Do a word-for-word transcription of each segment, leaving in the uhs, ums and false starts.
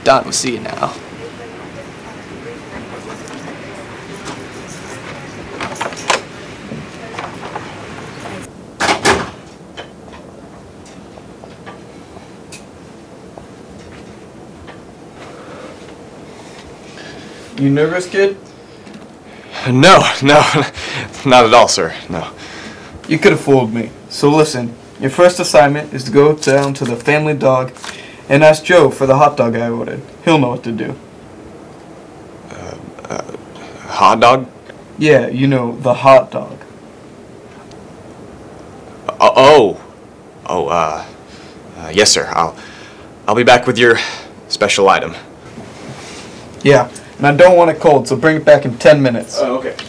done. We'll see you now. You nervous, kid? No, no, not at all, sir. No. You could have fooled me. So listen, your first assignment is to go down to the Family Dog and ask Joe for the hot dog I ordered. He'll know what to do. Uh, uh, hot dog? Yeah, you know, the hot dog. Uh, oh, oh, uh, uh, yes, sir. I'll, I'll be back with your special item. Yeah, and I don't want it cold, so bring it back in ten minutes. Oh, okay.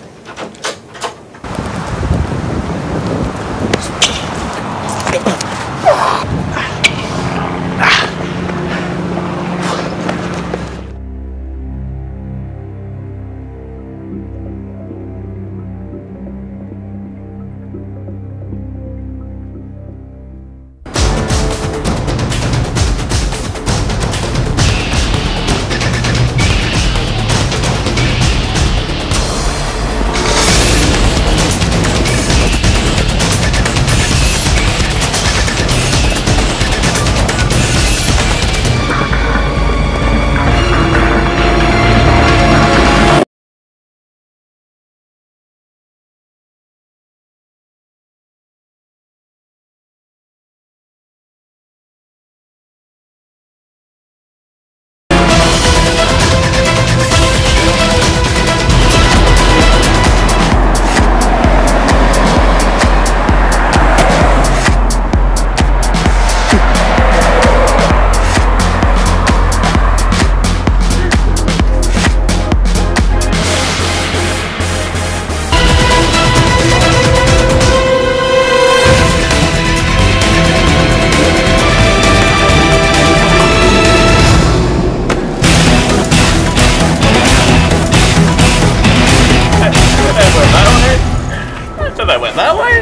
That went that way?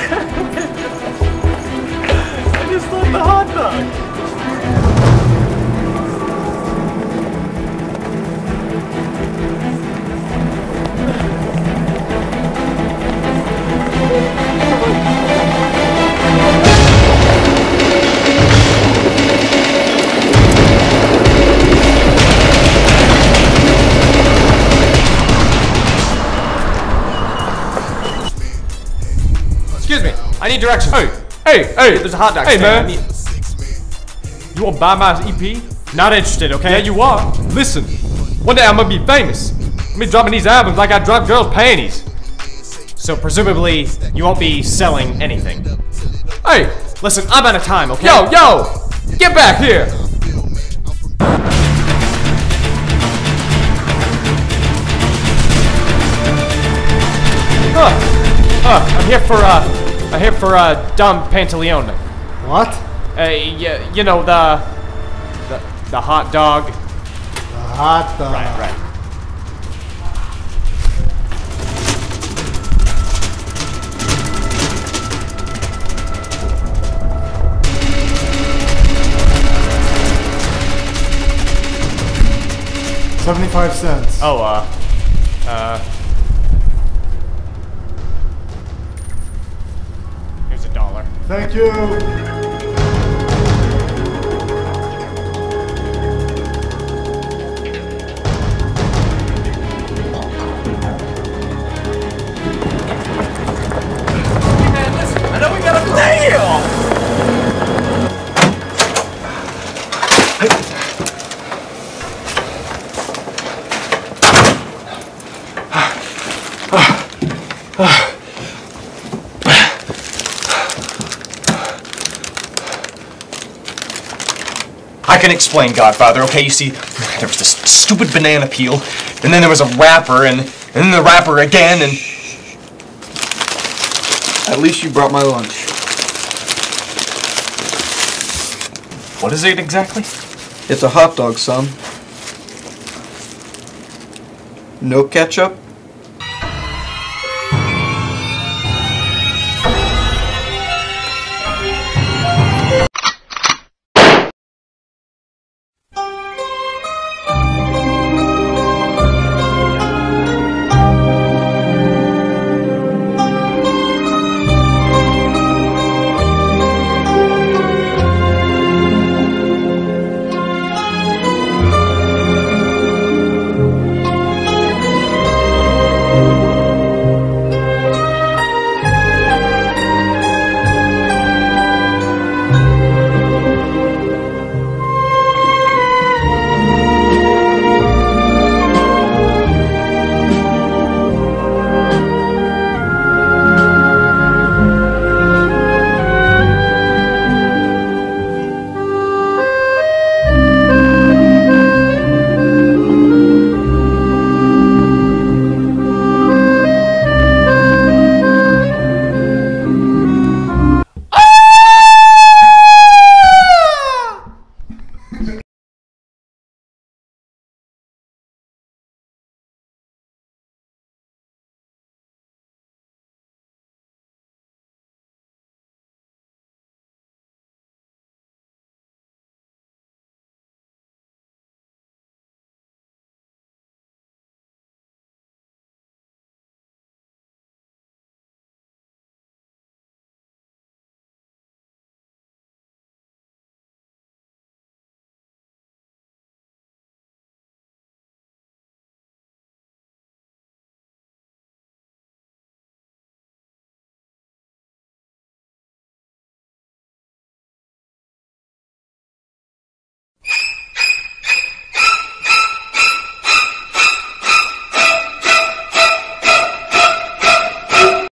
I just love the hot dog. Excuse me, I need directions. Hey, hey, hey, there's a hot dog Hey, stand. man. You want to buy my E P? Not interested, okay? Yeah, you are. Listen, one day I'm gonna be famous. I'm be dropping these albums like I drop girls' panties. So presumably, you won't be selling anything. Hey, Listen, I'm out of time, okay? yo, yo, get back here. Huh. Uh, I'm here for, uh, I'm here for, uh, Dom Pantaleone. What? Uh, you, you know, the, the, the hot dog. The hot dog. Right, right. Seventy-five cents. Oh, uh, uh... here's a dollar. Thank you. I know we got a deal! I can explain, Godfather, okay? You see, there was this stupid banana peel, and then there was a rapper, and, and then the rapper again, and... At least you brought my lunch. What is it exactly? It's a hot dog, son. No ketchup,